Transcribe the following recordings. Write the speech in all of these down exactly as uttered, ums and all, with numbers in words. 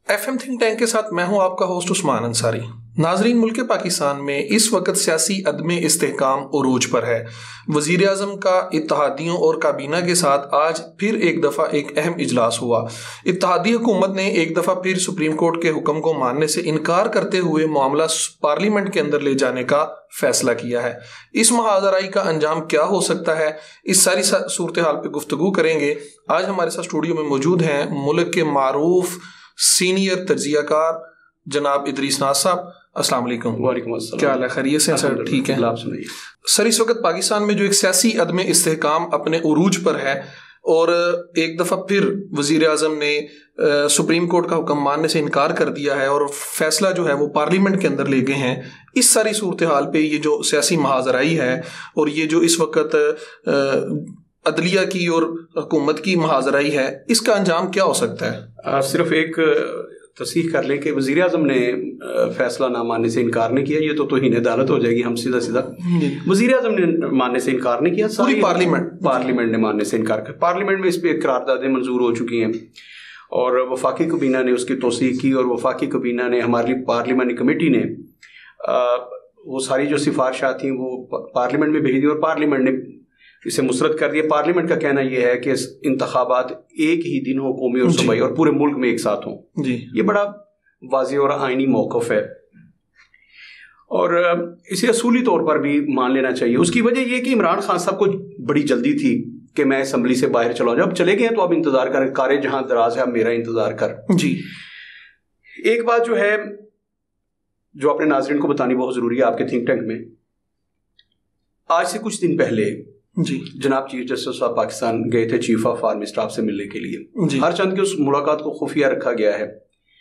F am think tank के साथ मैं हूं आपका होस्ट उस्मान अंसारी। नाजरीन, मुल्क पाकिस्तान में इस वक्त सियासी अदम इस्तेहकाम उरूज पर है। वज़ीर आज़म का इत्तेहादियों और काबीना के साथ आज फिर एक दफ़ा एक अहम इजलास हुआ। इत्तेहादी हुकूमत ने एक दफ़ा फिर सुप्रीम कोर्ट के हुक्म को मानने से इनकार करते हुए मामला पार्लियामेंट के अंदर ले जाने का फैसला किया है। इस महाजराई का अंजाम क्या हो सकता है, इस सारी सूरत हाल पर गुफ्तगू करेंगे। आज हमारे साथ स्टूडियो में मौजूद हैं मुल्क के मारूफ सीनियर तज्जियाकार जनाब इदरीस नाज साहब। अस्सलाम वालेकुम। वालेकुम अस्सलाम। क्या हाल है, खैरियत से सर? ठीक है। आप सुनाइए सर, इस वक्त पाकिस्तान में जो एक सियासी अदम इस्तेहकाम अपने उरूज पर है और एक दफ़ा फिर वज़ीर आज़म ने आ, सुप्रीम कोर्ट का हुक्म मानने से इनकार कर दिया है और फैसला जो है वो पार्लियामेंट के अंदर ले गए हैं। इस सारी सूरत हाल पे ये जो सियासी महाजराई है और ये जो इस वक्त अदलिया की और हुकूमत की महाजराई है, इसका अंजाम क्या हो सकता है? आ, सिर्फ एक तस्दीक कर लें कि वज़ीर आज़म ने फैसला ना मानने से इनकार नहीं किया, ये तो तौहीन अदालत हो जाएगी। हम सीधा सीधा वज़ीर आज़म ने मानने से इनकार नहीं किया, पूरी पार्लियामेंट पार्लियामेंट ने मानने से इनकार किया। पार्लियामेंट में इस पर करारदादें मंजूर हो चुकी हैं और वफाकी काबीना ने उसकी तौसीक की और वफाकी काबीना ने हमारी पार्लियामेंटी कमेटी ने आ, वो सारी जो सिफारिशात थी वो पार्लियामेंट में भेज दी और पार्लियामेंट ने इसे मुस्तरद कर दिया। पार्लियामेंट का कहना यह है कि इंतखाबात एक ही दिन हो, कौमी और सूबाई, और पूरे मुल्क में एक साथ हों। जी, ये बड़ा वाज़ेह और आईनी मौक़िफ़ है और इसे असूली तौर पर भी मान लेना चाहिए। उसकी वजह यह कि इमरान खान साहब को बड़ी जल्दी थी कि मैं असम्बली से बाहर चला जाऊँ। अब चले गए हैं तो अब इंतज़ार कर, कारे जहाँ दराज है अब मेरा इंतज़ार कर। जी, एक बात जो है जो अपने नाज़रीन को बतानी बहुत ज़रूरी है आपके थिंक टैंक में, आज से कुछ दिन पहले जी जनाब चीफ जस्टिस साहब पाकिस्तान गए थे चीफ ऑफ आर्मी स्टाफ से मिलने के लिए। हर चंद की उस मुलाकात को खुफिया रखा गया है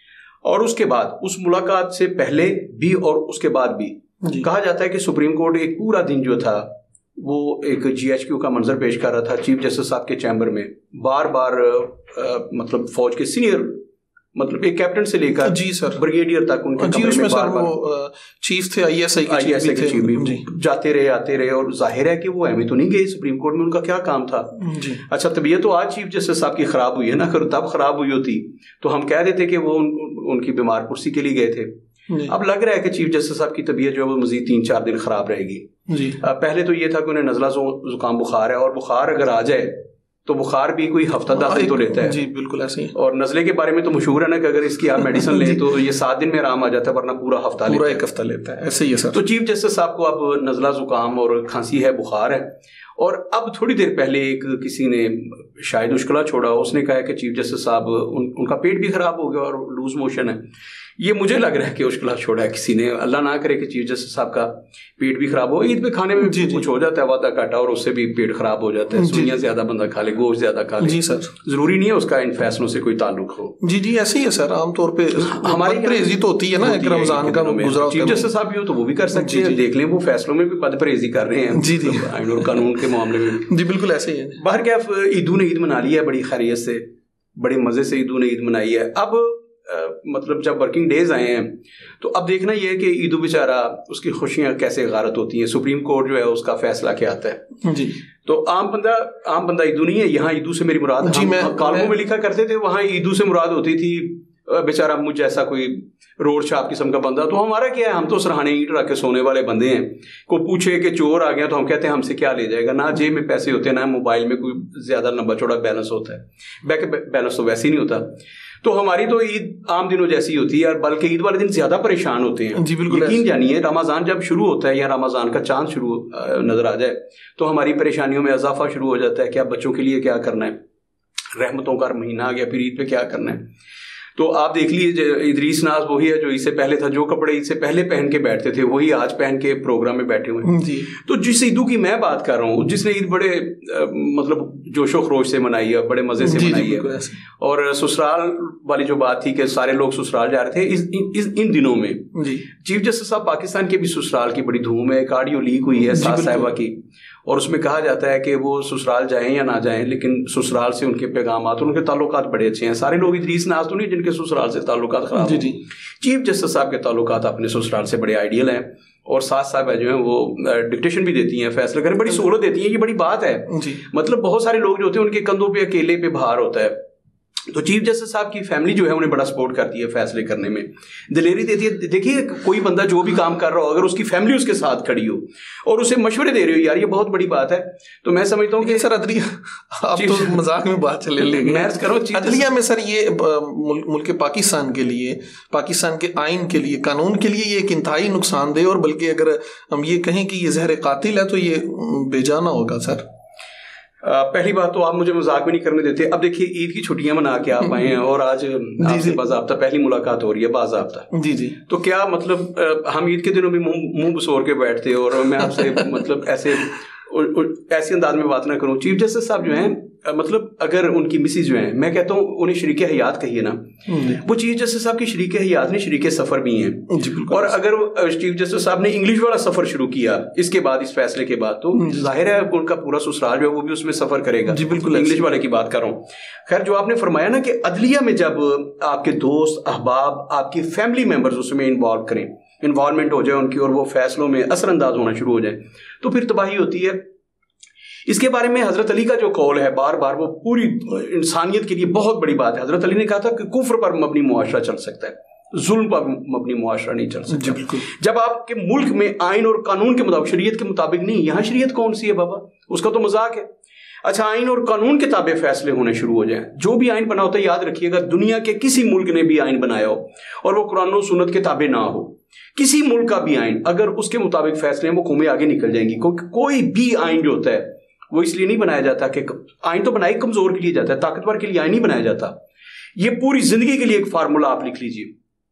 और उसके बाद उस मुलाकात से पहले भी और उसके बाद भी कहा जाता है कि सुप्रीम कोर्ट एक पूरा दिन जो था वो एक जीएचक्यू का मंजर पेश कर रहा था चीफ जस्टिस साहब के चैम्बर में। बार बार आ, मतलब फौज के सीनियर, मतलब एक कैप्टन से लेकर जी सर ब्रिगेडियर तक उनके जी, उसमें सर वो चीफ थे, आईएसआई के आईएसआई के चीफ भी जाते रहे आते रहे और जाहिर है कि वो एम तो नहीं गए सुप्रीम कोर्ट में, उनका क्या काम था। जी। अच्छा, तबीयत तो आज चीफ जस्टिस साहब की खराब हुई है ना, अगर तब खराब हुई होती तो हम कह देते कि वो उन, उनकी बीमार कुर्सी के लिए गए थे। अब लग रहा है कि चीफ जस्टिस साहब की तबीयत जो है वो मजीद तीन चार दिन खराब रहेगी। जी। पहले तो ये था कि उन्हें नज़ला जुकाम बुखार है और बुखार अगर आ जाए तो बुखार भी कोई हफ्ता दस दिन तो लेता है। जी बिल्कुल ऐसे ही। और नज़ले के बारे में तो मशहूर है ना कि अगर इसकी आप मेडिसिन लें तो ये सात दिन में आराम आ जाता है, वरना पूरा हफ्ता पूरा एक हफ्ता लेता है। ऐसे ही है सर। तो चीफ जस्टिस साहब को अब नज़ला जुकाम और खांसी है, बुखार है। और अब थोड़ी देर पहले एक किसी ने शायद उश्कला छोड़ा, उसने कहा कि चीफ जस्टिस साहब उन, उनका पेट भी खराब हो गया और लूज मोशन है। ये मुझे लग रहा है कि उश्कला छोड़ा है किसी ने। अल्लाह ना करे कि चीफ जस्टिस साहब का पेट भी खराब हो। ईद पे खाने में जी, कुछ हो जाता है वादा काटा और उससे भी पेट खराब हो जाता है। सुइयां ज्यादा बंदा खा ले, गोश्त ज्यादा खा ले। जी सर, जरूरी नहीं है उसका इन फैसलों से कोई ताल्लुक हो। जी जी ऐसे ही है सर। आमतौर पे हमारी परहेजी तो होती है ना, एक रमजान का गुजरा चीफ जस्टिस साहब भी हो तो वो भी कर सकते हैं। देख लें वो फैसलों में भी बद परहेजी कर रहे हैं। जी जी, आईन और कानून के मामले में जी बिल्कुल ऐसे ही है। बाहर क्या ईदू ने ईद मना ली है बड़ी खैरियत से, बड़े मजे से ईदू ने ईद मनाई है। अब Uh, मतलब जब वर्किंग डेज आए हैं तो अब देखना यह है कि ईदू बेचारा उसकी खुशियां कैसे गारत होती हैं। सुप्रीम कोर्ट जो है उसका फैसला क्या आता है। जी। तो आम बंदा आम बंदा ईदू नहीं है। यहाँ ईदू से मेरी मुराद, जी, मैं कालमों में लिखा करते थे वहाँ ईदू से मुराद होती थी बेचारा मुझ जैसा कोई रोड छाप किस्म का बंदा। तो हमारा क्या है, हम तो सराहने ईंट रख के सोने वाले बंदे हैं। को पूछे कि चोर आ गया तो हम कहते हैं हमसे क्या ले जाएगा। ना जेब में पैसे होते हैं, ना मोबाइल में कोई ज्यादा लंबा चौड़ा बैलेंस होता है। बैंक बैलेंस तो वैसे ही नहीं होता। तो हमारी तो ईद आम दिनों जैसी होती है और बल्कि ईद वाले दिन ज्यादा परेशान होते हैं। जी बिल्कुल। यकीन जानिए रमजान जब शुरू होता है या रमजान का चांद शुरू नजर आ जाए तो हमारी परेशानियों में इजाफा शुरू हो जाता है कि अब बच्चों के लिए क्या करना है, रहमतों का महीना आ गया, फिर ईद पे क्या करना है। तो आप देख लीजिए इदरीस नाज वही है जो इससे पहले था, जो कपड़े इससे पहले पहन के बैठते थे वही आज पहन के प्रोग्राम में बैठे हुए हैं। जी। तो जिस ईदू की मैं बात कर रहा हूँ, जिसने ईद बड़े आ, मतलब जोशो खरोश से मनाई है, बड़े मजे से मनाई है। और ससुराल वाली जो बात थी कि सारे लोग ससुराल जा रहे थे इस, इस, इन दिनों में जी। चीफ जस्टिस साहब पाकिस्तान के भी ससुराल की बड़ी धूम है। एक ऑडियो लीक हुई है सास साहिबा की और उसमें कहा जाता है कि वो ससुराल जाएं या ना जाएं, लेकिन ससुराल से उनके पैगामात, उनके ताल्लुकात बड़े अच्छे हैं। सारे लोग इदरीस नाज तो नहीं जिनके ससुराल से ताल्लुकात खराब हैं। चीफ जस्टिस साहब के ताल्लुकात अपने ससुराल से बड़े आइडियल हैं और सास साहब जो है वो डिक्टेशन भी देती हैं, फैसले करें, बड़ी सहूलत देती है। ये बड़ी बात है। मतलब बहुत सारे लोग जो होते हैं उनके कंधों पे अकेले पे भार होता है तो चीफ जस्टिस साहब की फैमिली जो है उन्हें बड़ा सपोर्ट करती है, फैसले करने में दिलेरी देती है। देखिए कोई बंदा जो भी काम कर रहा हो, अगर उसकी फैमिली उसके साथ खड़ी हो और उसे मशवरे दे रही हो, यार ये बहुत बड़ी बात है। तो मैं समझता हूँ कि सर अदलिया, आप तो मजाक में बात चले लेंगे, मैं करो अदलिया में सर ये मुल्क पाकिस्तान के लिए, पाकिस्तान के आइन के लिए, कानून के लिए ये एक इंतहाई नुकसानदेह, और बल्कि अगर हम ये कहें कि ये जहर कातिल है तो ये बेजाना होगा सर। Uh, पहली बात तो आप मुझे मजाक भी नहीं करने देते। अब देखिए ईद की छुट्टियां मना के आप आए हैं और आज आपसे बाज़ाब्ता पहली मुलाकात हो रही है बाज़ाब्ता। जी जी। तो क्या मतलब हम ईद के दिनों भी मुंह मुंह बसोर के बैठते और मैं आपसे मतलब ऐसे ऐसे अंदाज में बात ना करूं। चीफ जस्टिस साहब जो हैं, मतलब अगर उनकी मिसिज जो हैं, मैं कहता हूं उन्हें शरीक हयात कहिए ना, वो चीफ जस्टिस साहब की शरीक हयात नहीं, शरीक सफर भी हैं। और अगर चीफ जस्टिस साहब ने इंग्लिश वाला सफर शुरू किया इसके बाद, इस फैसले के बाद, तो जाहिर है उनका पूरा ससुराल जो है वो भी उसमें सफर करेगा। जी बिल्कुल, इंग्लिश वाले की बात कर रहा हूँ। खैर, जो आपने फरमाया ना कि अदलिया में जब आपके दोस्त अहबाब, आपकी फैमिली मेंबर्स उसमें इन्वॉल्व करें, इन्वॉल्वमेंट हो जाए उनकी, और वो फैसलों में असरअंदाज होना शुरू हो जाए, तो फिर तबाही होती है। इसके बारे में हजरत अली का जो कौल है बार बार, वो पूरी इंसानियत के लिए बहुत बड़ी बात है। हजरत अली ने कहा था कि कुफ्र पर मबनी मुआशरा चल सकता है, जुल्म पर मबनी मुआशरा नहीं चल सकता। जब आपके मुल्क में आइन और कानून के मुताबिक, शरीयत के मुताबिक नहीं, यहाँ शरीयत कौन सी है बाबा, उसका तो मजाक है। अच्छा, आइन और कानून के ताबे फैसले होने शुरू हो जाएं। जो भी आइन बना होता है, याद रखिएगा, दुनिया के किसी मुल्क ने भी आइन बनाया हो और वो कुरान और सुन्नत के ताबे ना हो, किसी मुल्क का भी आइन अगर उसके मुताबिक फैसले हैं, वो कौमें आगे निकल जाएंगी। क्योंकि कोई भी आइन जो होता है वो इसलिए नहीं बनाया जाता कि आइन तो बनाई कमजोर के लिए जाता है, ताकतवर के लिए आइन नहीं बनाया जाता। ये पूरी जिंदगी के लिए एक फार्मूला आप लिख लीजिए,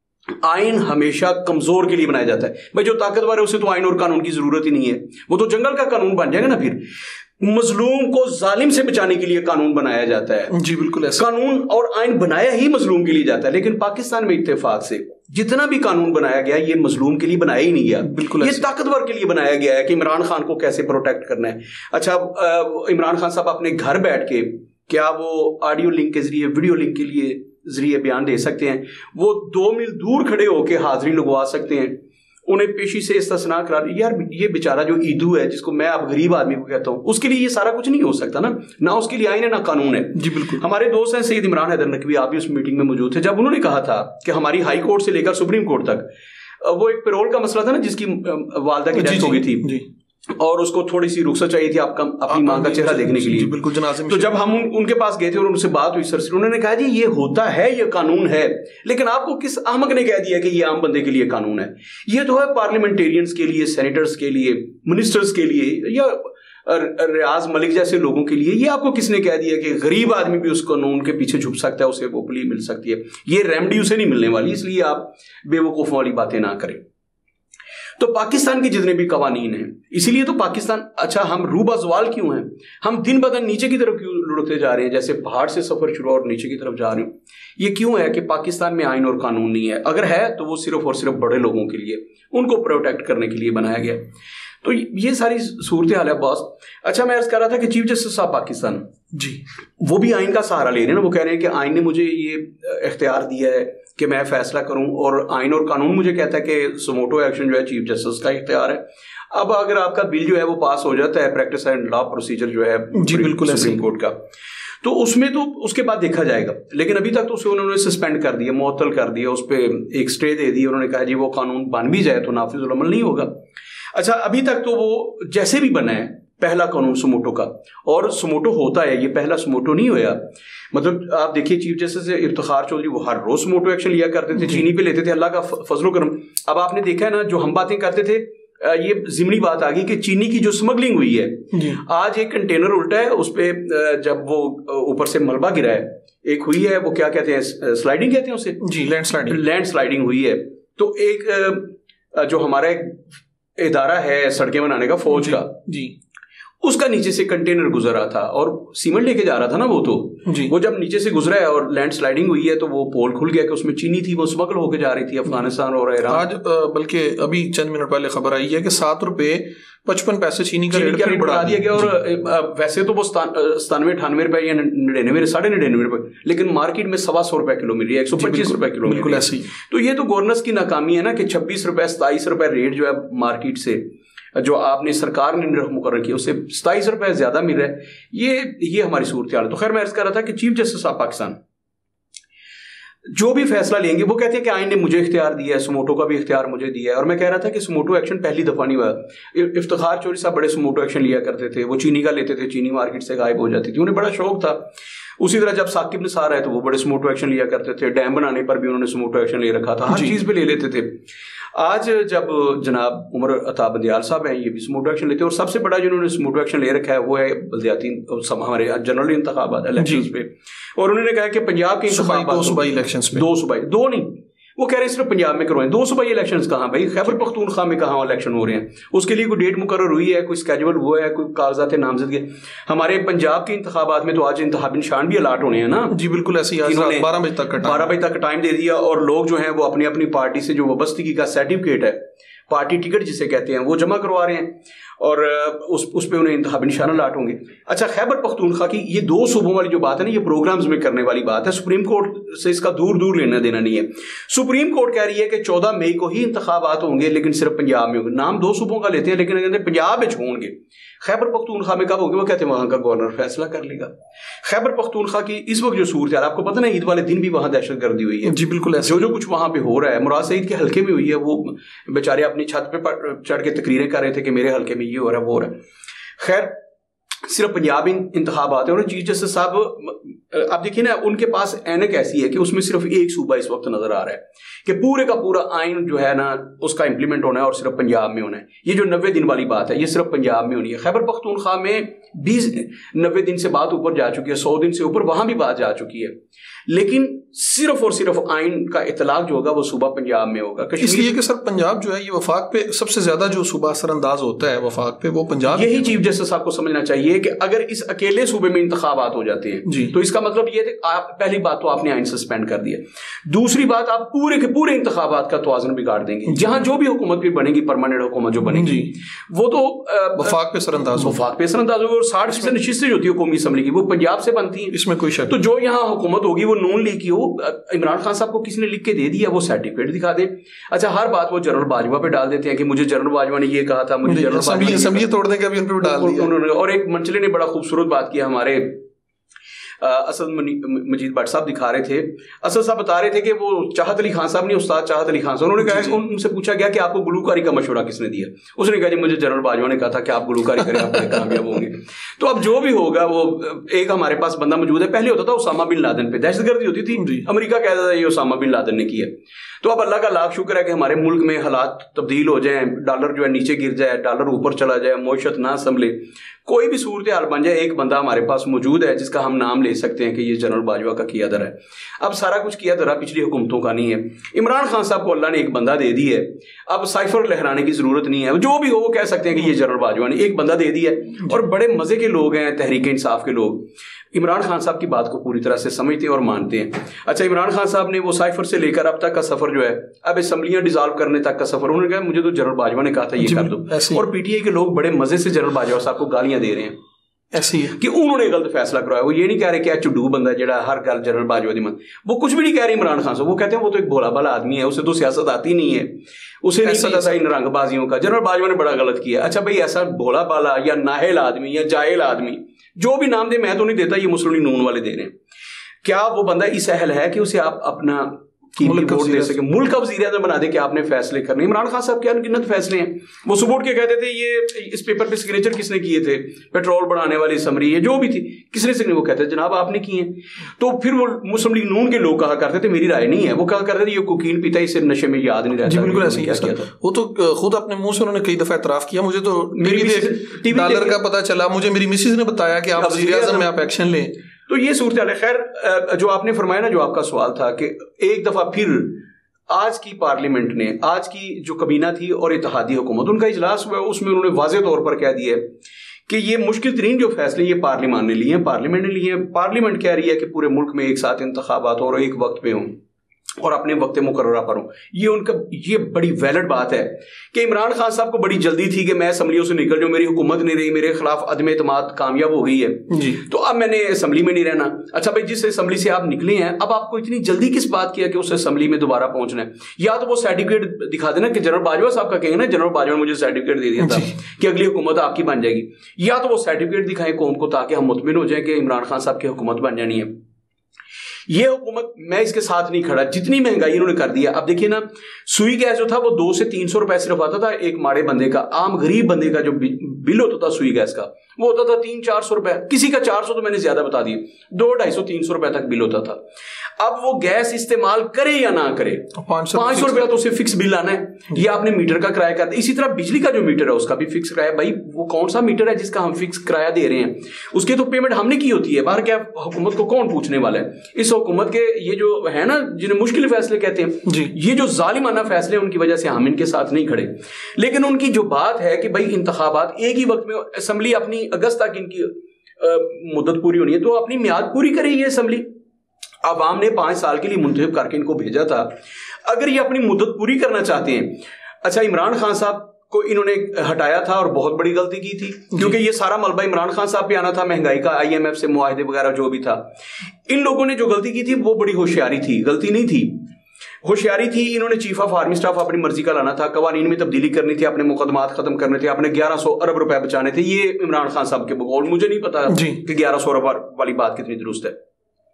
आइन हमेशा कमजोर के लिए बनाया जाता है। भाई जो ताकतवर है उसे तो आइन और कानून की जरूरत ही नहीं है, वो तो जंगल का कानून बन जाएगा ना। फिर मजलूम को जालिम से बचाने के लिए कानून बनाया जाता है। जी बिल्कुल ऐसा। कानून और आइन बनाया ही मजलूम के लिए जाता है, लेकिन पाकिस्तान में इत्तेफाक से जितना भी कानून बनाया गया ये मजलूम के लिए बनाया ही नहीं गया, बिल्कुल ये ताकतवर के लिए बनाया गया है कि इमरान खान को कैसे प्रोटेक्ट करना है। अच्छा, इमरान खान साहब अपने घर बैठ के क्या वो ऑडियो लिंक के जरिए, वीडियो लिंक के लिए जरिए बयान दे सकते हैं, वो दो मील दूर खड़े होकर हाजिरी लगवा सकते हैं, उन्हें पेशी से इस्तिस्ना करार। यार ये बेचारा जो ईदू है, जिसको मैं अब गरीब आदमी को कहता हूँ, उसके लिए ये सारा कुछ नहीं हो सकता ना, ना उसके लिए आइन है ना कानून है। जी बिल्कुल। हमारे दोस्त हैं सैयद इमरान हैदर नकवी, आप भी उस मीटिंग में मौजूद थे, जब उन्होंने कहा था कि हमारी हाई कोर्ट से लेकर सुप्रीम कोर्ट तक, वो एक पेरोल का मसला था ना, जिसकी वालदा की डेथ हो गई थी जी। और उसको थोड़ी सी रुखसत चाहिए थी आपका अपनी मां का चेहरा देखने के लिए। बिल्कुल जनाज़े में। तो जब हम उन, उनके पास गए थे और उनसे बात हुई सर से, उन्होंने कहा जी ये होता है, ये कानून है, लेकिन आपको किस अहमक ने कह दिया कि ये आम बंदे के लिए कानून है? ये तो है पार्लियामेंटेरियंस के लिए, सेनेटर्स के लिए, मिनिस्टर्स के लिए, या रियाज मलिक जैसे लोगों के लिए। ये आपको किसने कह दिया कि गरीब आदमी भी उस कानून के पीछे छुप सकता है, उसे वो पुली मिल सकती है? ये रेमेडी उसे नहीं मिलने वाली, इसलिए आप बेवकूफ़ों वाली बातें ना करें। तो पाकिस्तान के जितने भी कवानीन हैं, इसीलिए तो पाकिस्तान, अच्छा हम रूबा जवाल क्यों हैं? हम दिन ब दिन नीचे की तरफ क्यों लुढ़कते जा रहे हैं, जैसे पहाड़ से सफर शुरू और नीचे की तरफ जा रहे हैं? ये क्यों है कि पाकिस्तान में आइन और कानून नहीं है। अगर है तो वो सिर्फ और सिर्फ बड़े लोगों के लिए, उनको प्रोटेक्ट करने के लिए बनाया गया। तो ये सारी सूरत हाल है बॉस। अच्छा, मैं अर्ज कर रहा था कि चीफ जस्टिस साहब पाकिस्तान जी, वो भी आइन का सहारा ले रहे हैं ना। वो कह रहे हैं कि आइन ने मुझे ये इख्तियार दिया है कि मैं फैसला करूं, और आइन और कानून मुझे कहता है कि सुमोटो एक्शन जो है चीफ जस्टिस का इख्तियार है। अब अगर आपका बिल जो है वो पास हो जाता है, प्रैक्टिस एंड लॉ प्रोसीजर जो है जी बिल्कुल सुप्रीम कोर्ट का, तो उसमें तो उसके बाद देखा जाएगा। लेकिन अभी तक तो उसे उन्होंने सस्पेंड कर दिया, मुअत्तल कर दिया, उस पर एक स्टे दे दी। उन्होंने कहा जी वो कानून बन भी जाए तो नाफिजुल अमल नहीं होगा। अच्छा, अभी तक तो वो जैसे भी बना है पहला कानून सुमोटो का, और सुमोटो होता है, ये पहला सुमोटो नहीं होया। मतलब आप देखिए चीफ जस्टिस इफ्तिखार चौधरी वो हर रोज सुमोटो एक्शन लिया करते थे, चीनी पे लेते थे, अल्लाह का फजलो करम। अब आपने देखा है ना, जो हम बातें करते थे, ये जिमनी बात आ गई कि चीनी की जो स्मगलिंग हुई है, आज एक कंटेनर उल्टा है, उस पर जब वो ऊपर से मलबा गिरा है, एक हुई है वो क्या कहते हैं, स्लाइडिंग कहते हैं उसे जी, लैंड स्लाइडिंग, लैंड स्लाइडिंग हुई है। तो एक जो हमारा इदारा है सड़कें बनाने का, फौज का जी, उसका नीचे से कंटेनर गुजरा था और सीमेंट लेके जा रहा था ना वो, तो जी। वो जब नीचे से गुजरा है और लैंड स्लाइडिंग हुई है तो वो पोल खुल गया कि उसमें चीनी थी, वो स्मगल होके जा रही थी अफगानिस्तान और ईरान। आज बल्कि अभी चंद मिनट पहले खबर आई है कि सात रुपए पचपन पैसे चीनी का रेट बढ़ा दिया गया। और वैसे तो वो सतानवे अठानवे रुपए या निन्यानवे साढ़े निन्यानवे रुपए, लेकिन मार्केट में सवा सौ रुपए किलो मिल रही है, एक सौ पच्चीस रुपए किलो। बिल्कुल ऐसे ही। तो ये तो गवर्नेंस की नाकामी है ना कि छब्बीस रुपए सताईस रुपए रेट जो है मार्केट से, जो आपने सरकार ने निरख मुकर्रर किया, उससे सताईस रुपए ज्यादा मिल रहा है। ये ये हमारी सूरत हाल है। तो खैर मैं अर्ज कर रहा था कि चीफ जस्टिस ऑफ पाकिस्तान जो भी फैसला लेंगे वो कहते हैं कि आइन ने मुझे इख्तियार दिया है, समोटो का भी इख्तियार मुझे दिया है। और मैं कह रहा था कि समोटो एक्शन पहली दफा नहीं हुआ। इफ्तिखार चौधरी साहब बड़े समोटो एक्शन लिया करते थे, वो चीनी का लेते थे, चीनी मार्केट से गायब हो जाती थी, उन्हें बड़ा शौक था। उसी तरह जब साकिब निसार आए तो वो बड़े समोटो एक्शन लिया करते थे, डैम बनाने पर भी उन्होंने समोटो एक्शन ले रखा था, हर चीज पे ले लेते थे। आज जब जनाब उमर अता बंदियाल साहब हैं, ये भी समोटो एक्शन लेते हैं। और सबसे बड़ा जिन्होंने समोटो एक्शन ले रखा है वो है बल्दियाती हमारे जनरल इंतखाबात इलेक्शंस पे। और उन्होंने कहा कि पंजाब के दो सूबाई इलेक्शंस पे, दो सूबाई दो नहीं, वो कह रहे हैं सिर्फ पंजाब में करवाएं। दो सूबाई इलेक्शंस कहाँ भाई? खैबर पख्तूनख्वा में कहाँ इलेक्शन हो रहे हैं? उसके लिए कोई डेट मुकर्रर हुई है, कोई स्केजुअल हुआ है, कोई कागजात नामजदगी? हमारे पंजाब के इंतखाबात में तो आज इंतखाबी निशान भी अलाट होने हैं ना। जी बिल्कुल, ऐसे ही बारह बजे तक बारह बजे तक टाइम दे दिया। और लोग जो हैं वो अपनी अपनी पार्टी से जो वाबस्तगी का सर्टिफिकेट है, पार्टी टिकट जिसे कहते हैं, वो जमा करवा रहे हैं और उस उस पे उन्हें इंतखाबी निशान अलाट होंगे। अच्छा, खैबर पख्तूनख्वा की ये दो सूबों वाली जो बात है ना, ये प्रोग्राम्स में करने वाली बात है। सुप्रीम कोर्ट से इसका दूर दूर लेना देना नहीं है। सुप्रीम कोर्ट कह रही है कि चौदह मई को ही इंतखाबात होंगे, लेकिन सिर्फ पंजाब में होंगे। नाम दो सूबों का लेते हैं लेकिन कहते हैं पंजाब में होंगे। खैबर पख्तूनख्वा में कब होंगे? वो कहते हैं वहां का गवर्नर फैसला कर लेगा। खैबर पख्तूनख्वा की इस वक्त जो सूरत है, आपको पता ना, ईद वाले दिन भी वहां दहशत गर्दी हुई है। जी बिल्कुल, जो जो कुछ वहां पे हो रहा है, मुराद सईद के हल्के में हुई है, वो बेचारे अपनी छत पे चढ़ के तकरीरें कर रहे थे कि मेरे हल्के में ये हो रहा है वो हो रहा है। खैर, सिर्फ पंजाबी इंतखाबात है। और चीफ जस्टिस साहब, आप देखिए ना, उनके पास ऐनक ऐसी है कि उसमें सिर्फ एक सूबा इस वक्त नजर आ रहा है कि पूरे का पूरा आइन जो है ना उसका इंप्लीमेंट होना है और सिर्फ पंजाब में होना है। ये जो नब्बे दिन वाली बात है, ये सिर्फ पंजाब में होनी है। खैबर पख्तूनख्वा में बीस नब्बे दिन से बात ऊपर जा चुकी है, सौ दिन से ऊपर वहां भी बात जा चुकी है, लेकिन सिर्फ और सिर्फ आइन का इतलाक जो होगा वो सूबा पंजाब में होगा। इसलिए कि सर पंजाब जो है ये वफाक पे सबसे ज्यादा जो सूबा असरअंदाज होता है वफाक पे, वो पंजाब। यही चीफ जस्टिस साहब को समझना चाहिए कि अगर इस अकेले सूबे में इंतखाबात हो जाते हैं तो इसका मतलब ये है, आप पहली बात तो आपने आइन सस्पेंड कर दिया, दूसरी बात आप पूरे के पूरे इंतखाबात का तवाज़ुन बिगाड़ देंगे। जहां जो भी हुकूमत भी बनेगी, परमानेंट हुकूमत जो बनेगी, वो तो वफाक पे असरअंदाज वफाक पे असरअंदाज होगी। और साठ फीसद नशिस्तें जो होती है कौमी असम्बली की, वो पंजाब से बनती है, इसमें कोई शक। तो जो यहाँ हुकूमत होगी वो नून लीग की हो, इमरान खान साहब को किसी ने लिख के दे दिया, वो सर्टिफिकेट दिखा दे। अच्छा, हर बात वो जनरल बाजवा पे डाल देते हैं कि मुझे जनरल बाजवा ने ये कहा था, मुझे जनरल बाजवा तोड़ देंगे अभी उन पे डाल दिया उन्होंने। और एक मंचले ने बड़ा खूबसूरत बात किया, हमारे असद मजीद भट्ट साहब दिखा रहे थे, असद साहब बता रहे थे कि वो चाहत अली खान साहब नहीं, उस्ताद चाहत अली खान साहब, उन्होंने कहा, उनसे पूछा गया कि आपको गुलूकारी का मशवरा किसने दिया? उसने कहा जी मुझे जनरल बाजवा ने कहा था कि आप गुलूकारी करें, आप बड़े कामयाब होंगे। तो अब जो भी होगा, वो एक हमारे पास बंदा मौजूद है, पहले होता था उसामा बिन लादेन पे दहशतगर्दी होती थी, अमेरिका कहता था ये उसामा बिन लादेन ने किया। तो अब अल्लाह का लाख शुक्र है कि हमारे मुल्क में हालात तब्दील हो जाएं, डॉलर जो है नीचे गिर जाए, डॉलर ऊपर चला जाए, मौशत ना संभले, कोई भी सूरत हाल बन जाए, एक बंदा हमारे पास मौजूद है जिसका हम नाम ले सकते हैं कि ये जनरल बाजवा का किया दर है। अब सारा कुछ किया दरा पिछली हुकूमतों का नहीं है। इमरान खान साहब को अल्लाह ने एक बंदा दे दी है, अब साइफर लहराने की जरूरत नहीं है, जो भी हो वो कह सकते हैं कि ये जनरल बाजवा ने एक बंदा दे दिया है। और बड़े मजे के लोग हैं तहरीक इंसाफ के लोग, इमरान खान साहब की बात को पूरी तरह से समझते हैं और मानते हैं। अच्छा, इमरान खान साहब ने वो साइफर से लेकर अब तक का सफर जो है, अब असेंबलियां डिसॉल्व करने तक का सफर, उन्होंने कहा मुझे तो जनरल बाजवा ने कहा था ये कर दो, और पीटीआई के लोग बड़े मजे से जनरल बाजवा साहब को गालियां दे रहे हैं ऐसी है कि उन्होंने गलत फैसला करवाया। वो ये नहीं कह रहे कि चुड्डू बंदा जड़ा हर गल जनरल बाजवा दी मन, वो कुछ भी नहीं कह रहे इमरान खान साहब। वो कहते हैं वो तो एक भोला भाला आदमी है, उसे तो सियासत आती नहीं है, उसे नहीं पता था इन रंगबाजियों का, जनरल बाजवा ने बड़ा गलत किया। अच्छा भाई, ऐसा भोला भाला या नाहिल आदमी या जाहिल आदमी, जो भी नाम दे, मैं तो नहीं देता, ये मुस्लिम नून वाले दे रहे हैं, क्या वो बंदा इस अहल है कि उसे आप अपना मुल्क वोट दे सके, मुल्क का वज़ीर आज़म बना दे कि आपने फैसले करने? इमरान खान साहब क्या अनगिनत फैसले हैं। वो सुबह उठ के कहते थे ये इस पेपर पे सिग्नेचर किसने किए थे, पेट्रोल बढ़ाने वाली समरी ये जो भी थी किसने सिग्नेचर, वो कहते थे जनाब आपने किए हैं। तो फिर वो मुस्लिम लीग नून के लोग कहा करते थे मेरी राय नहीं है, वो कहा करते थे ये कोकीन पीता इसे नशे में याद नहीं रहता। बिल्कुल ऐसे क्या किया था, वो तो खुद अपने मुंह से उन्होंने कई दफा इतराफ किया। मुझे तो डॉलर का पता चला, मुझे मेरी मिसेज ने बताया कि आप वज़ीर आज़म में आप एक्शन लें। तो ये सूरत हाल है। खैर, जो आपने फरमाया ना, जो आपका सवाल था कि एक दफा फिर आज की पार्लियामेंट ने, आज की जो कबीना थी और इत्तेहादी हुकूमत, उनका इजलास हुआ, उसमें उन्होंने वाज़े तौर पर कह दिया कि ये मुश्किल तरीन जो फैसले ये पार्लियामान ने लिए हैं, पार्लियामेंट ने लिए हैं। पार्लियामेंट कह रही है कि पूरे मुल्क में एक साथ इंतखाबात और एक वक्त पे हों और अपने वक्त मुकर्ररा पर हो। ये उनका ये बड़ी वैलिड बात है कि इमरान खान साहब को बड़ी जल्दी थी कि मैं असम्बलियों से निकल जाऊं, मेरी हुकूमत नहीं रही, मेरे खिलाफ अदम एतमाद कामयाब हो गई है जी, तो अब मैंने असम्बली में नहीं रहना। अच्छा भाई, जिस असम्बली से आप निकले हैं, अब आपको इतनी जल्दी किस बात की है कि उस असम्बली में दोबारा पहुंचना है? या तो वो सर्टिफिकेट दिखा देना कि जनरल बाजवा साहब का कहेंगे ना, जनरल बाजवा ने मुझे सर्टिफिकेट दे दिया था कि अगली हुकूमत आपकी बन जाएगी, या तो वो सर्टिफिकेट दिखाएं कौम को ताकि हम मुतमिन हो जाए कि इमरान खान साहब की हुकूमत बन जानी है। ये हुकूमत, मैं इसके साथ नहीं खड़ा, जितनी महंगाई इन्होंने कर दिया। अब देखिए ना, सुई गैस जो था वो दो से तीन सौ रुपए सिर्फ आता था एक माड़े बंदे का, आम गरीब बंदे का जो बिल होता था सुई गैस का वो होता था तीन चार सौ रुपए, किसी का चार सौ तो मैंने ज्यादा बता दिए, दो ढाई सौ तीन सौ रुपए तक बिल होता था। अब वो गैस इस्तेमाल करे या ना करे, पांच सौ रुपया तो उसे फिक्स बिल आना है। ये आपने मीटर का किराया कर दिया। इसी तरह बिजली का जो मीटर है उसका भी फिक्स किराया। भाई वो कौन सा मीटर है जिसका हम फिक्स किराया दे रहे हैं, उसके तो पेमेंट हमने की होती है, बाहर क्या हुकूमत को कौन पूछने वाला है। इस हुकूमत के ये जो है ना, जिन्हें मुश्किल फैसले कहते हैं जी, ये जो जालिमाना फैसले, उनकी वजह से हम इनके साथ नहीं खड़े। लेकिन उनकी जो बात है कि भाई इंतखाबात एक ही वक्त में, असेंबली अपनी अगस्त तक इनकी मुद्दत पूरी होनी है, तो अपनी मियाद पूरी करे ये असेंबली। अवाम ने पांच साल के लिए मुंतखब करके इनको भेजा था। अगर ये अपनी मुद्दत पूरी करना चाहते हैं, अच्छा इमरान खान साहब को इन्होंने हटाया था और बहुत बड़ी गलती की थी, क्योंकि ये सारा मलबा इमरान खान साहब पे आना था, महंगाई का, आईएमएफ से मुआहदे वगैरह जो भी था। इन लोगों ने जो गलती की थी वो बड़ी होशियारी थी, गलती नहीं थी, होशियारी थी। इन्होंने चीफ ऑफ आर्मी स्टाफ अपनी मर्जी का लाना था, कवानीन में तब्दीली करनी थी, अपने मुकदमात खत्म करने थे, अपने ग्यारह सौ अरब रुपए बचाने थे। ये इमरान खान साहब के बकौल, मुझे नहीं पता कि ग्यारह सौ अरब वाली बात कितनी दुरुस्त है।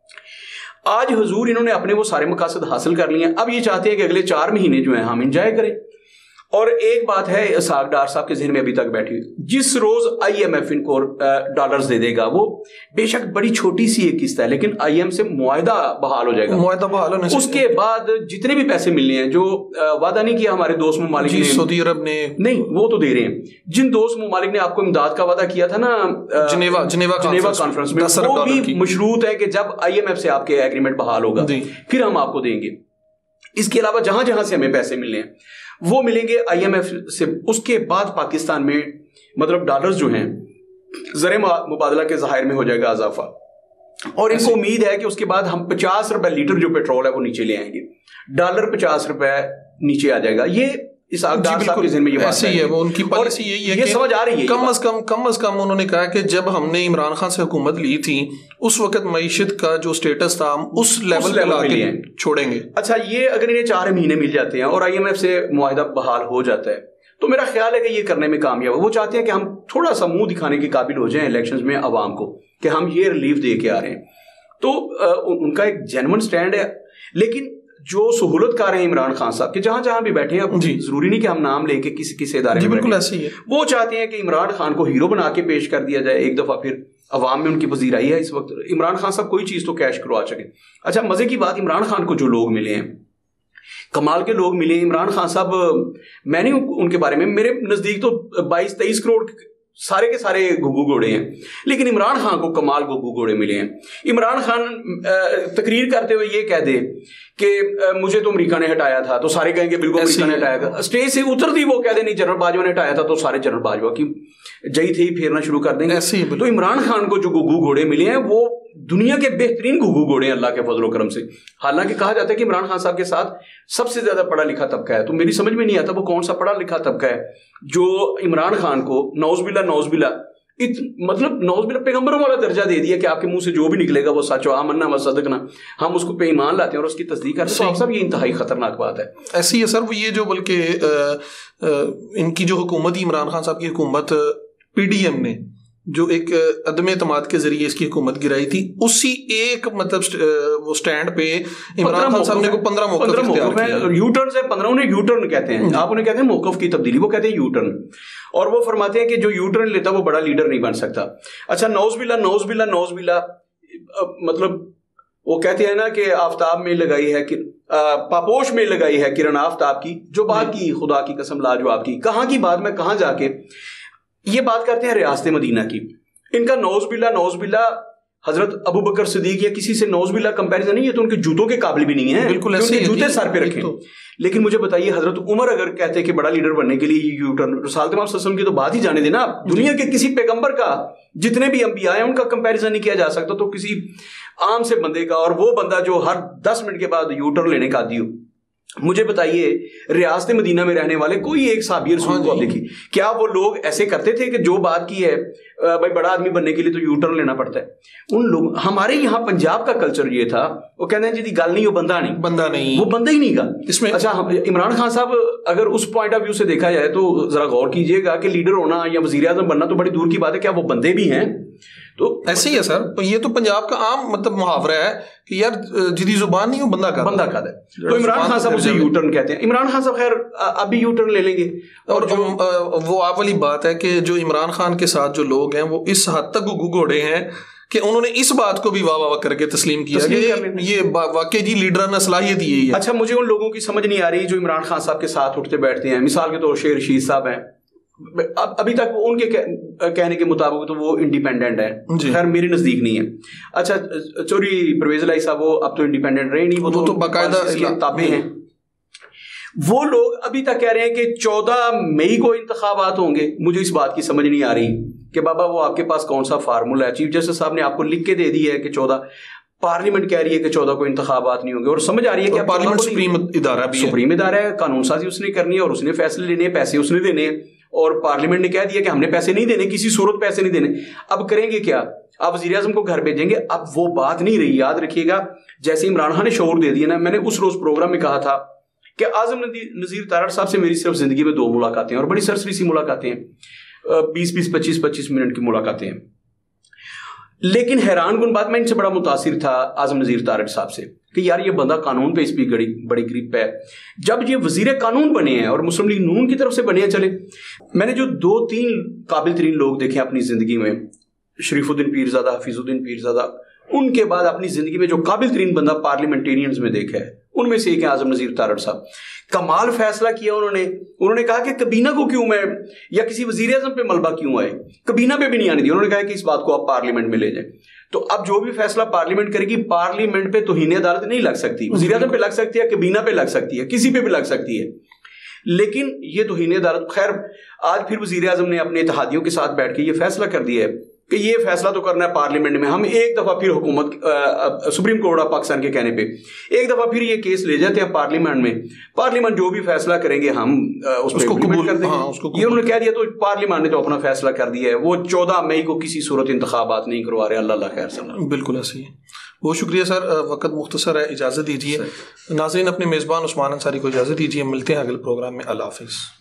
आज हुजूर इन्होंने अपने वो सारे मकासद हासिल कर लिए हैं। अब ये चाहते हैं कि अगले चार महीने जो है हम इंजॉय करें। और एक बात है इसाक डार साहब के जहन में अभी तक बैठी हुई, जिस रोज आईएमएफ इनको डॉलर्स दे देगा, वो बेशक बड़ी छोटी सी एक किस्त है, लेकिन आईएम से मुआहदा बहाल हो जाएगा, मुआहदा बहाल होने उसके बाद जितने भी पैसे मिलने हैं, जो वादा नहीं किया हमारे दोस्त ममालिक ने, सऊदी अरब ने, नहीं वो तो दे रहे हैं। जिन दोस्त ममालिक ने आपको इमदाद का वादा किया था ना जिनेवा जिनेवा जिनेवा कॉन्फ्रेंस में, वो भी मशरूत है कि जब आईएमएफ से आपके एग्रीमेंट बहाल होगा फिर हम आपको देंगे। इसके अलावा जहां जहां से हमें पैसे मिलने हैं वो मिलेंगे आईएमएफ से। उसके बाद पाकिस्तान में मतलब डॉलर्स जो हैं ज़र मुबादला के ज़ाहिर में हो जाएगा इजाफा, और इनको उम्मीद है कि उसके बाद हम पचास रुपए लीटर जो पेट्रोल है वो नीचे ले आएंगे, डॉलर पचास रुपए नीचे आ जाएगा। ये इस में ये ऐसे ही है, वो उनकी पॉलिसी यही है, ये समझ आ रही है। कम अज कम कम अज कम उन्होंने कहा कि जब हमने इमरान खान से हुकूमत ली थी उस वक्त मईशत का जो स्टेटस था हम उस लेवल पे लाके छोड़ेंगे। अच्छा, ये अगर इन्हें चार महीने मिल जाते हैं और आईएमएफ से मुआहदा बहाल हो जाता है तो मेरा ख्याल है कि ये करने में कामयाब है। वो चाहते हैं कि हम थोड़ा सा मुंह दिखाने के काबिल हो जाएं इलेक्शंस में अवाम को कि हम ये रिलीफ दे के आ रहे हैं, तो उनका एक जेन्युइन स्टैंड है। लेकिन जो सहूलतकार हैं इमरान खान साहब के, जहां जहां भी बैठे हैं, जरूरी नहीं कि हम नाम लेके किसी किसी इदारे में, बिल्कुल ऐसे ही है, वो चाहते हैं कि इमरान खान को हीरो बना के पेश कर दिया जाए एक दफा, फिर अवाम में उनकी पजीराई है इस वक्त। इमरान खान साहब कोई चीज तो कैश करवा सके। अच्छा, मजे की बात, इमरान खान को जो लोग मिले हैं, कमाल के लोग मिले। इमरान खान साहब, मैंने उनके बारे में, मेरे नजदीक तो बाईस तेईस करोड़ सारे के सारे गुग्गू घोड़े हैं, लेकिन इमरान खान को कमाल गुग्गू घोड़े मिले हैं। इमरान खान तकरीर करते हुए ये कह दे कि मुझे तो अमेरिका ने हटाया था, तो सारे कहेंगे बिल्कुल अमेरिका ने हटाया था। स्टेज से उतर दी वो कह दे नहीं जनरल बाजवा ने हटाया था, तो सारे जनरल बाजवा की जई थी फेरना शुरू कर देंगे। तो इमरान खान को जो गुग्गू घोड़े मिले हैं वो दुनिया के बेहतरीन गुग्गू घोड़े हैं अल्लाह के फजल करम से। हालांकि कहा जाता है कि इमरान खान साहब के साथ सबसे ज्यादा पढ़ा लिखा तबका है, तो मेरी समझ में नहीं आता वो कौन सा पढ़ा लिखा तबका है जो इमरान खान को नौजबिल्ला नौजबिल्ला इत मतलब नौजबिल्ला पैगंबरों वाला दर्जा दे दिया कि आपके मुंह से जो भी निकलेगा वो सच हो, आमन्ना व सदकना, हम उसको पे ईमान लाते हैं और उसकी तस्दीक करते हैं। तो आप सब, ये इंतहाई खतरनाक बात है। ऐसी है सर, वो ये जो बल्कि इनकी जो हुकूमत, इमरान खान साहब की हुकूमत, पीडीएम ने जो एक अदम एतमाद के जरिए इसकी हुकूमत गिराई थी, उसी एक मतलब वो स्टैंड पे इमरान खान साहब ने को पंद्रह मौक़िफ़ इख्तियार किए। यू टर्न से पंद्रह, उन्हें यू टर्न कहते हैं, आप उन्हें कहते हैं मौक़िफ़ की तब्दीली, वो कहते हैं यू टर्न। और वो फरमाते हैं कि जो यू टर्न लेता वो बड़ा लीडर नहीं बन सकता। अच्छा, नौज़बिल्ला नौज़बिल्ला नौज़बिल्ला मतलब वो कहते हैं ना कि आफ्ताब में लगाई है कि पापोश में लगाई है किरण आफ्ताब की, जो बात की खुदा की कसम लाजवाब की। कहाँ की बात, मैं कहाँ जाके ये बात करते हैं रियासत मदीना की। इनका नौज़बिल्ला नौज़बिल्ला हजरत अबू बकर सिद्दीक या किसी से नौज़बिल्ला कंपैरिजन नहीं है, तो उनके जूतों के काबिल भी नहीं है, बिल्कुल ऐसे जूते सर पे रखे। तो। लेकिन मुझे बताइए, हजरत उमर अगर कहते हैं कि बड़ा लीडर बनने के लिए यू टर्न, रसूल तमाम सल्लल्लाहु की तो बात ही जाने देना आप, दुनिया के किसी पैगंबर का, जितने भी अंबिया हैं उनका कंपैरिजन नहीं किया जा सकता, तो किसी आम से बंदे का, और वो बंदा जो हर दस मिनट के बाद यू टर्न लेने का आदी हो। मुझे बताइए, रियासत मदीना में रहने वाले कोई एक साबिर रसूल को आप देखिए, क्या वो लोग ऐसे करते थे कि जो बात की है भाई बड़ा आदमी बनने के लिए तो यू टर्न लेना पड़ता है। उन लोग, हमारे यहाँ पंजाब का कल्चर ये था, वो कहते हैं जी गल नहीं, वो बंदा नहीं, बंदा नहीं, वो बंदा ही नहीं का इसमें। अच्छा, इमरान खान साहब अगर उस पॉइंट ऑफ व्यू से देखा जाए तो जरा गौर कीजिएगा कि लीडर होना या वजीर आजम बनना तो बड़ी दूर की बात है, क्या वो बंदे भी हैं? तो ऐसे ही है सर, ये तो पंजाब का आम मतलब मुहावरा है कि यार जिदी जुबान नहीं हो बंदा का बंदा का है। तो इमरान खान साहब उसे यू टर्न कहते हैं। इमरान खान साहब खैर अभी यू टर्न ले लेंगे। और जो वो आप वाली बात है कि जो इमरान खान के साथ जो लोग हैं वो इस हद तक गुगु घोड़े हैं कि उन्होंने इस बात को भी वाह वाह करके तस्लीम किया कि ये वाकई जी लीडर ने सलाहियत यही है। अच्छा, मुझे उन लोगों की समझ नहीं आ रही जो इमरान खान साहब के साथ उठते बैठते हैं। मिसाल के तौर शेर रशीद साहब हैं, अब अभी तक उनके कहने के मुताबिक तो वो इंडिपेंडेंट है, खैर मेरे नजदीक नहीं है। अच्छा, चोरी परवेज लाई साहब वो अब तो इंडिपेंडेंट रहे नहीं, वो, वो तो बाकायदा ताबे हैं। वो लोग अभी तक कह रहे हैं कि चौदह मई को इंतखाबात होंगे। मुझे इस बात की समझ नहीं आ रही कि बाबा वो आपके पास कौन सा फार्मूला है। चीफ जस्टिस साहब ने आपको लिख के दे दी है कि चौदह, पार्लियामेंट कह रही है कि चौदह को इंतखाबात नहीं होंगे, और समझ आ रही है कि पार्लियामेंट सुप्रीम इदारा भी है, सुप्रीम इदारा है, कानून साजी उसने करनी है और उसने फैसले लेने हैं, पैसे उसने देने हैं, और पार्लियामेंट ने कह दिया कि हमने पैसे नहीं देने, किसी सूरत पैसे नहीं देने। अब करेंगे क्या? अब वज़ीर आज़म को घर भेजेंगे। अब वो बात नहीं रही, याद रखिएगा। जैसे इमरान खान ने शोर दे दिया ना, मैंने उस रोज प्रोग्राम में कहा था कि आज़म नज़ीर तारड़ साहब से मेरी सिर्फ जिंदगी में दो मुलाकातें और बड़ी सरसरी सी मुलाकातें हैं, बीस बीस पच्चीस पच्चीस मिनट की मुलाकातें हैं। लेकिन हैरान कुन बात, मैं इनसे बड़ा मुतासिर था आज़म नज़ीर तारड़ साहब से कि यार ये बंदा कानून पे इस भी बड़ी बड़ी ग्रिप है। जब ये वजीर कानून बने हैं और मुस्लिम लीग नून की तरफ से बने हैं, चले, मैंने जो दो तीन काबिल तरीन लोग देखे अपनी जिंदगी में, शरीफुद्दीन पीरजादा, हफीजुद्दीन पीरजादा, उनके बाद अपनी जिंदगी में जो काबिल तरीन बंदा पार्लियामेंटेरियंस में देखा है उनमें से एक है आज़म नज़ीर तारड़ साहब। कमाल फैसला किया उन्होंने। उन्होंने कहा कि कबीना को क्यों मैं या किसी वजीर आज़म पे मलबा क्यों आए, कबीना पे भी नहीं आने दिया। उन्होंने कहा कि इस बात को आप पार्लियामेंट में ले जाएं। तो अब जो भी फैसला पार्लियामेंट करेगी, पार्लियामेंट पे तौहीन अदालत नहीं लग सकती, वजीर आज़म पे लग सकती है, कबीना पे लग सकती है, किसी पे भी लग सकती है, लेकिन ये तौहीन अदालत। खैर आज फिर वजीर आज़म ने अपने इत्तेहादियों के साथ बैठ के ये फैसला कर दिया है कि ये फैसला तो करना है पार्लियामेंट में। हम एक दफा फिर हुकूमत, सुप्रीम कोर्ट ऑफ पाकिस्तान के कहने पे एक दफा फिर ये केस ले जाते हैं पार्लियामेंट में। पार्लियामेंट जो भी फैसला करेंगे हम उसको कबूल कर देंगे। हाँ, ये उन्होंने कह दिया, तो पार्लियामेंट ने तो अपना फैसला कर दिया है। वो चौदह मई को किसी सूरत इंतखाबात नहीं करवा रहे। अल्लाह खैर सना। बिल्कुल ऐसे ही। बहुत शुक्रिया सर, वक्त मुख्तसर है, इजाज़त दीजिए। नाज़रीन, अपने मेज़बान उस्मान अंसारी को इजाज़त दीजिए। मिलते हैं अगले प्रोग्राम में। अल्लाह हाफ़िज़।